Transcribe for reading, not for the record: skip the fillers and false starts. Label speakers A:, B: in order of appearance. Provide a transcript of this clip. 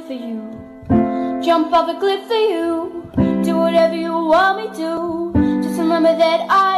A: for you. Jump off a cliff for you. Do whatever you want me to. Just remember that I